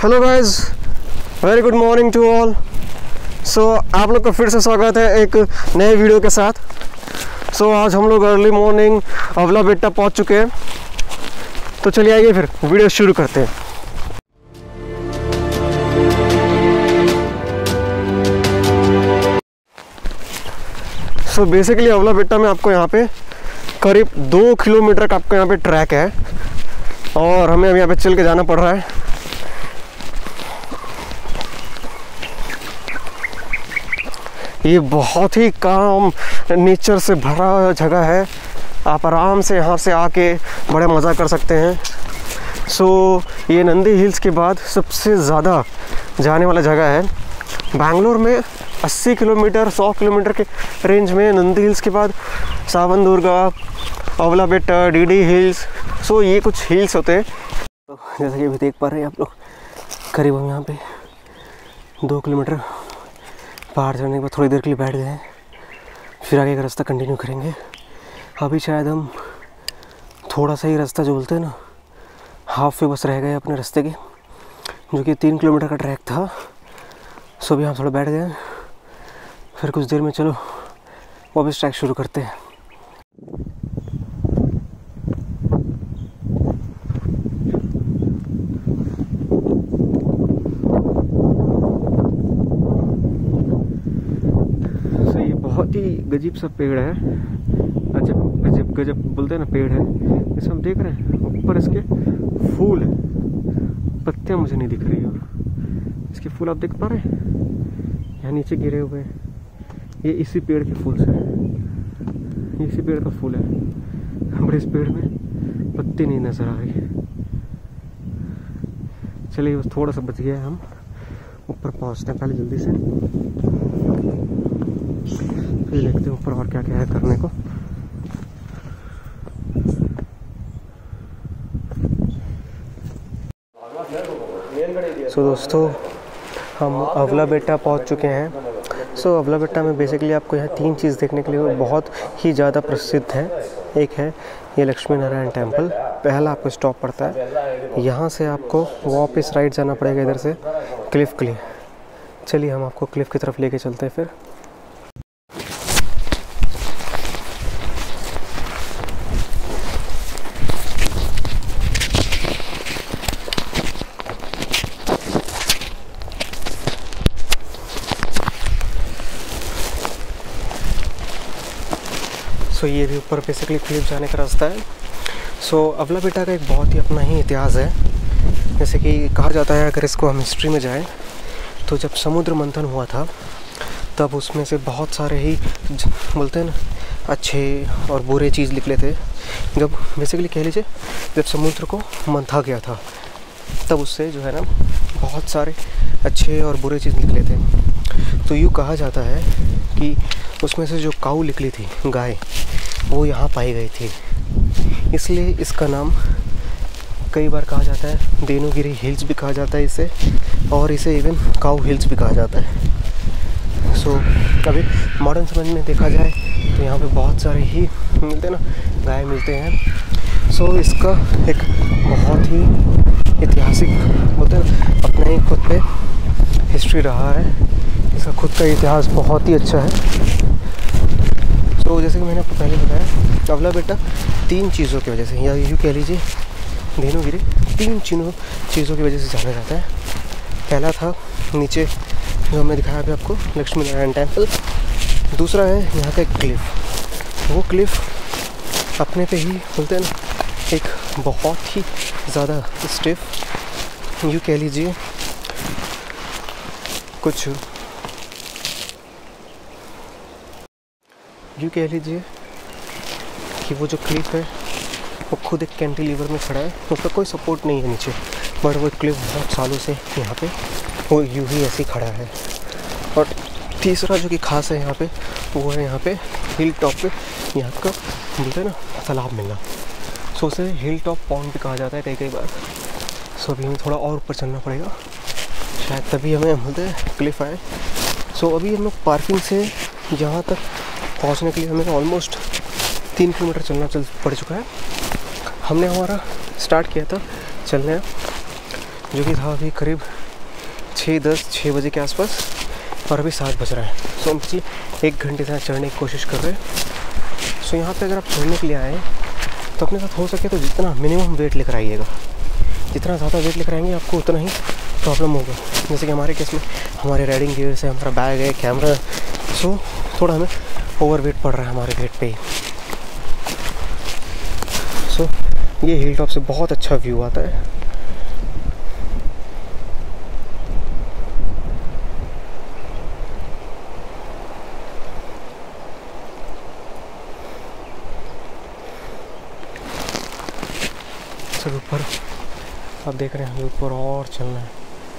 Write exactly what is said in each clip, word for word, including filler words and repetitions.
Hello guys, very good morning to all. So आप लोग का फिर से स्वागत है एक नए वीडियो के साथ। सो so, आज हम लोग अर्ली मॉर्निंग अवला बेट्टा पहुंच चुके हैं। तो चलिए आइए फिर वीडियो शुरू करते हैं। सो so, बेसिकली अवला बेट्टा में आपको यहाँ पे करीब दो किलोमीटर का आपको यहाँ पे ट्रैक है और हमें अब यहाँ पे चल के जाना पड़ रहा है। ये बहुत ही काम नेचर से भरा जगह है। आप आराम से यहाँ से आके बड़े मज़ा कर सकते हैं। सो so, ये नंदी हिल्स के बाद सबसे ज़्यादा जाने वाला जगह है। बैंगलोर में अस्सी किलोमीटर सौ किलोमीटर के रेंज में नंदी हिल्स के बाद सावन दुर्गा, अवला बेट्टा, डीडी हिल्स। सो so, ये कुछ हिल्स होते हैं। तो जैसा कि अभी देख पा रहे हैं आप लोग, करीब हम यहाँ पे दो किलोमीटर पहाड़ चढ़ने के बाद थोड़ी देर के लिए बैठ गए हैं, फिर आगे का रास्ता कंटिन्यू करेंगे। अभी शायद हम थोड़ा सा ही रास्ता जो बोलते हैं ना, हाफ वे बस रह गए अपने रास्ते के, जो कि तीन किलोमीटर का ट्रैक था। सो अभी हम थोड़ा बैठ गए हैं, फिर कुछ देर में चलो वापस ट्रैक शुरू करते हैं। बहुत ही गजीब सा पेड़ है, अजब गजब गजब बोलते हैं ना पेड़ है। इसे हम देख रहे हैं, ऊपर इसके फूल है, पत्तियां मुझे नहीं दिख रही और इसके फूल आप देख पा रहे हैं, यहाँ नीचे गिरे हुए हैं। ये इसी पेड़ के फूल से, इसी पेड़ का फूल है, हमारे इस पेड़ में पत्ती नहीं नजर आ रही। चलिए बस थोड़ा सा बच गया है, हम ऊपर पहुंचते हैं पहले जल्दी से, फिर देखते हैं ऊपर और क्या क्या है करने को। सो so, दोस्तों हम अवला बेट्टा पहुंच चुके हैं। सो so, अवला बेट्टा में बेसिकली आपको यहाँ तीन चीज़ देखने के लिए बहुत ही ज़्यादा प्रसिद्ध है। एक है ये लक्ष्मी नारायण टेम्पल, पहला आपको स्टॉप पड़ता है। यहाँ से आपको वापस राइट जाना पड़ेगा इधर से क्लिफ के लिए। चलिए हम आपको क्लिफ की तरफ लेके चलते हैं फिर। सो so, ये भी ऊपर बेसिकली क्लिफ जाने का रास्ता है। सो so, अवला बेट्टा का एक बहुत ही अपना ही इतिहास है। जैसे कि कहा जाता है, अगर इसको हम हिस्ट्री में जाएं तो जब समुद्र मंथन हुआ था तब उसमें से बहुत सारे ही बोलते हैं ना अच्छे और बुरे चीज़ निकले थे। जब बेसिकली कह लीजिए जब समुद्र को मंथा गया था तब उससे जो है ना बहुत सारे अच्छे और बुरे चीज़ निकले थे। तो यूँ कहा जाता है कि उसमें से जो काऊ निकली थी, गाय, वो यहाँ पाई गई थी, इसलिए इसका नाम कई बार कहा जाता है देनुगिरी हिल्स भी कहा जाता है इसे, और इसे इवन काऊ हिल्स भी कहा जाता है। सो so, कभी मॉडर्न समझ में देखा जाए तो यहाँ पे बहुत सारे ही मिलते हैं ना, गाय मिलते हैं। सो so, इसका एक बहुत ही ऐतिहासिक बोलते हैं अपना ही खुद पे हिस्ट्री रहा है। इसका खुद का इतिहास बहुत ही अच्छा है। तो जैसे कि मैंने आपको पहले बताया, अवला बेट्टा तीन चीज़ों की वजह से, या यूँ कह लीजिए धेनुगिरी तीन चीज़ों चीज़ों की वजह से जाना जाता है। पहला था नीचे जो हमने दिखाया अभी आपको, लक्ष्मी नारायण टेम्पल। दूसरा है यहाँ का एक क्लिफ। वो क्लिफ अपने पे ही बोलते हैं ना एक बहुत ही ज़्यादा स्टिफ, यूँ कह लीजिए कुछ यूँ कह लीजिए कि वो जो क्लिफ है वो खुद एक कैंटिलीवर में खड़ा है, उसका कोई सपोर्ट नहीं है नीचे, बट वो क्लिफ बहुत सालों से यहाँ पे वो यूँ ही ऐसे खड़ा है। और तीसरा जो कि खास है यहाँ पे, वो है यहाँ पे हिल टॉप पे यहाँ का बोलते हैं ना तालाब मिलना। सो उसे हिल टॉप पॉन्ड भी कहा जाता है कई कई बार। सो अभी हमें थोड़ा और ऊपर चलना पड़ेगा, शायद तभी हमें बोलते हैं क्लिफ आए। सो अभी हम लोग पार्किंग से यहाँ तक पहुँचने के लिए हमें ऑलमोस्ट तीन किलोमीटर चलना चल पड़ चुका है। हमने हमारा स्टार्ट किया था चलने जो कि था अभी करीब छः दस छः बजे के आसपास, और अभी सात बज रहा है। सो हम पिछले एक घंटे से चढ़ने की कोशिश कर रहे हैं। सो यहाँ पे अगर आप चढ़ने के लिए आए तो अपने साथ हो सके तो जितना मिनिमम वेट लेकर आइएगा। जितना ज़्यादा वेट लेकर आएंगे आपको उतना ही प्रॉब्लम होगा। जैसे कि हमारे केस में हमारे राइडिंग गियर्स है, हमारा बैग है, कैमरा, सो थोड़ा हमें ओवर वेट पड़ रहा है हमारे वेट पे ही। सो ये हिल टॉप से बहुत अच्छा व्यू आता है। सब ऊपर आप देख रहे हैं, ऊपर और चलना है।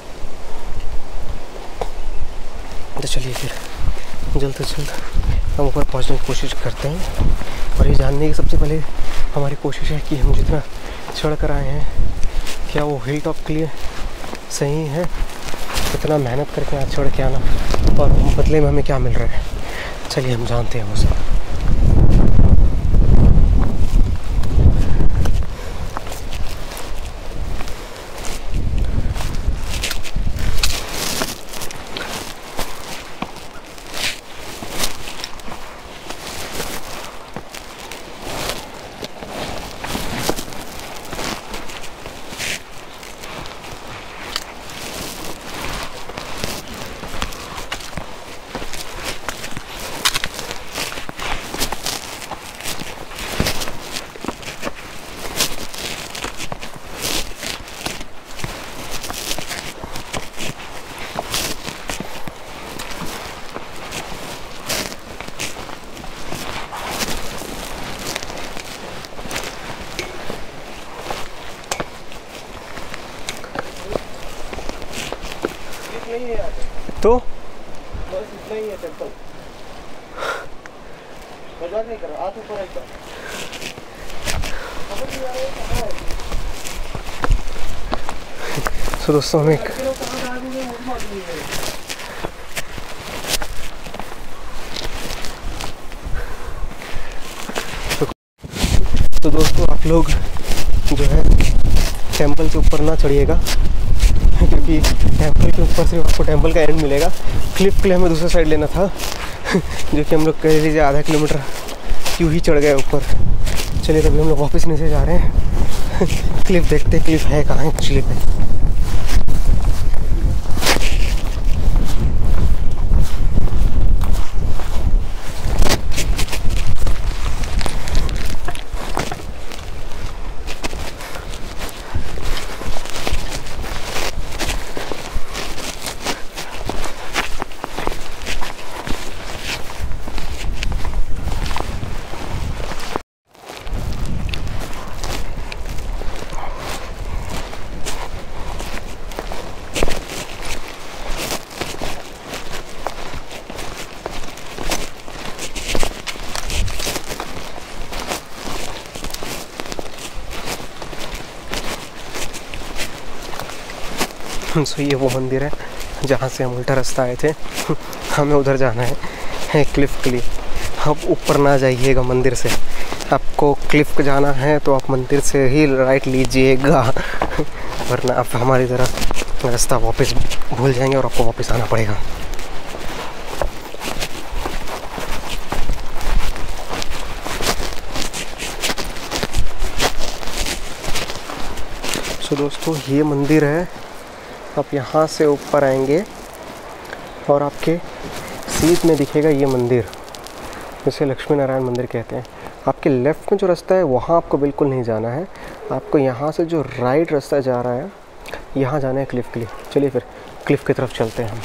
तो चलिए फिर जल्द से जल्द हम ऊपर पहुंचने की कोशिश करते हैं। और ये जानने की सबसे पहले हमारी कोशिश है कि हम जितना चढ़ कर आए हैं क्या वो हिल टॉप के लिए सही है, इतना मेहनत करके यहाँ चढ़ के आना, और बदले में हमें क्या मिल रहा है। चलिए हम जानते हैं वो सब। तो बस इतना ही है टेंपल। मजाक नहीं करो, हाथ ऊपर एकदम। समझ नहीं आ रहा है कहाँ है। सो दोस्तों हमें तो दोस्तों आप लोग जो है टेंपल के ऊपर ना चढ़िएगा, क्योंकि टेंपल के ऊपर सिर्फ आपको टेंपल का एंड मिलेगा। क्लिफ के लिए हमें दूसरा साइड लेना था, जो कि हम लोग कह लीजिए आधा किलोमीटर यूँ ही चढ़ गए ऊपर। चलिए तभी हम लोग वापस नीचे जा रहे हैं। क्लिफ देखते हैं क्लिफ है कहाँ एक्चुअली पे। सो ये वो मंदिर है जहाँ से हम उल्टा रास्ता आए थे। हमें उधर जाना है, है क्लिफ के लिए। आप ऊपर ना जाइएगा मंदिर से, आपको क्लिफ को जाना है तो आप मंदिर से ही राइट लीजिएगा, वरना आप हमारी तरह रास्ता वापस भूल जाएंगे और आपको वापस आना पड़ेगा। सो दोस्तों ये मंदिर है। आप यहाँ से ऊपर आएंगे और आपके सीध में दिखेगा ये मंदिर, जिसे लक्ष्मी नारायण मंदिर कहते हैं। आपके लेफ़्ट में जो रास्ता है वहाँ आपको बिल्कुल नहीं जाना है, आपको यहाँ से जो राइट रास्ता जा रहा है यहाँ जाना है क्लिफ के लिए। चलिए फिर क्लिफ की तरफ चलते हैं हम।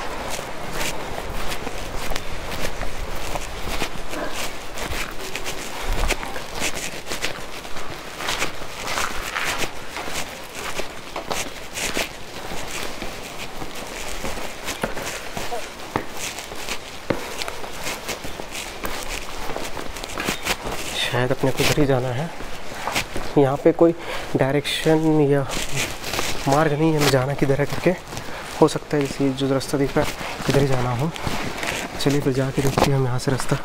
शायद अपने को इधर ही जाना है। यहाँ पे कोई डायरेक्शन या मार्ग नहीं है हमें जाना किधर है करके। हो सकता है जैसे जो रास्ता दिख रहा है इधर ही जाना हो। चलिए फिर जाके देखते हैं हम यहाँ से रास्ता।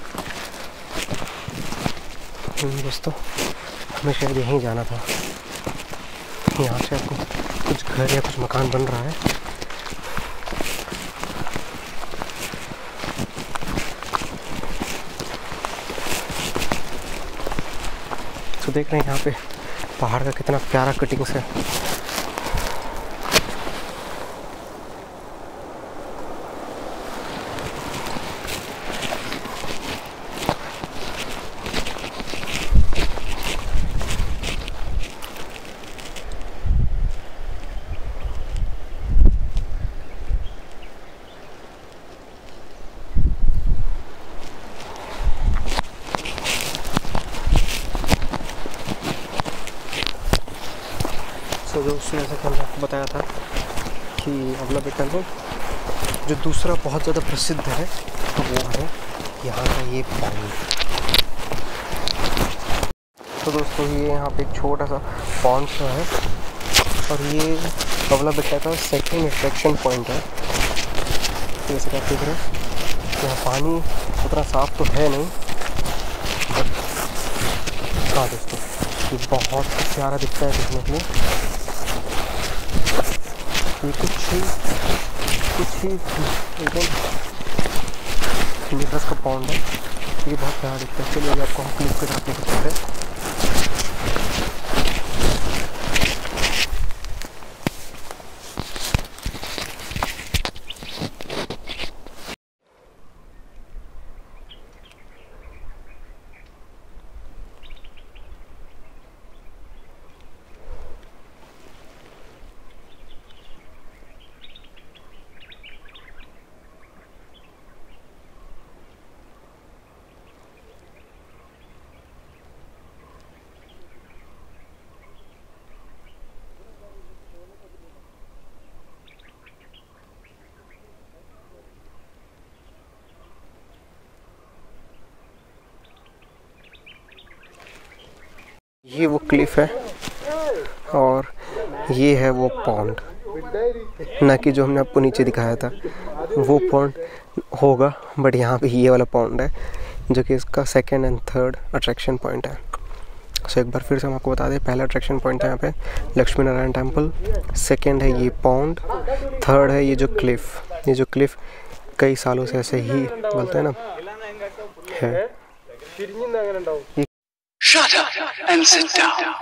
दोस्तों हमें शायद यहीं जाना था। यहाँ से आपको कुछ घर या कुछ मकान बन रहा है। तो देख रहे हैं यहाँ पे पहाड़ का कितना प्यारा कटिंग्स है। तो दोस्तों जैसा कि हमने आपको बताया था कि अवला बेटा में जो दूसरा बहुत ज़्यादा प्रसिद्ध है वो है यहाँ का ये पॉन्ड। तो दोस्तों ये यहाँ पे एक छोटा सा पॉन्ड सा है और ये अवला बेटा का सेकंड अट्रैक्शन पॉइंट है। जैसे कि आप देख रहे हैं यहाँ पानी उतना साफ तो है नहीं, हाँ दोस्तों ये बहुत प्यारा दिखता है देखने के लिए। ये कुछ ही कुछ ही एकदम मीटर्स का पॉन्ड है, ये बहुत प्यारा दिखता है। चलिए आपको हम क्लिप के साथ देख सकते हैं। ये वो क्लिफ है और ये है वो पॉन्ड, ना कि जो हमने आपको नीचे दिखाया था वो पॉन्ड होगा, बट यहाँ पे ये वाला पॉन्ड है जो कि इसका second and third attraction point है। सो एक बार फिर से हम आपको बता दें, पहला अट्रैक्शन पॉइंट है यहाँ पे लक्ष्मी नारायण टेम्पल, सेकंड है ये पॉन्ड, थर्ड है ये जो क्लिफ। ये जो क्लिफ कई सालों से ऐसे ही बोलते हैं ना है। Shut up and sit down.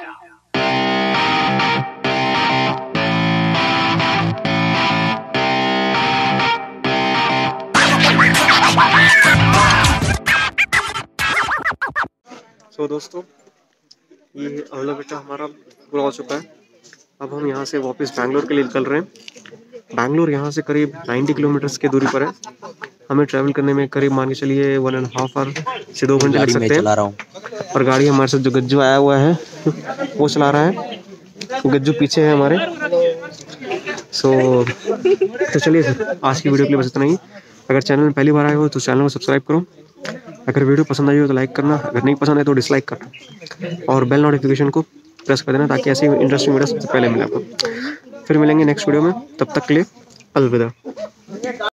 तो दोस्तों ये अवला बेटा हमारा पूरा हो चुका है। अब हम यहाँ से वापस बैंगलोर के लिए निकल रहे हैं। बैंगलोर यहाँ से करीब नब्बे किलोमीटर की दूरी पर है। हमें ट्रैवल करने में करीब मान के चलिए वन एंड हाफ आवर से दो घंटे लग सकते हैं। और गाड़ी हमारे साथ जो गज्जू आया हुआ है वो चला रहा है, गज्जू पीछे है हमारे। सो तो चलिए आज की वीडियो के लिए बस इतना ही। अगर चैनल में पहली बार आए हो तो चैनल को सब्सक्राइब करो। अगर वीडियो पसंद आई हो तो लाइक करना, अगर नहीं पसंद है तो डिसलाइक करना और बेल नोटिफिकेशन को प्रेस कर देना ताकि ऐसी इंटरेस्टिंग वीडियो सबसे पहले मिले आपको। फिर मिलेंगे नेक्स्ट वीडियो में, तब तक के लिए अलविदा।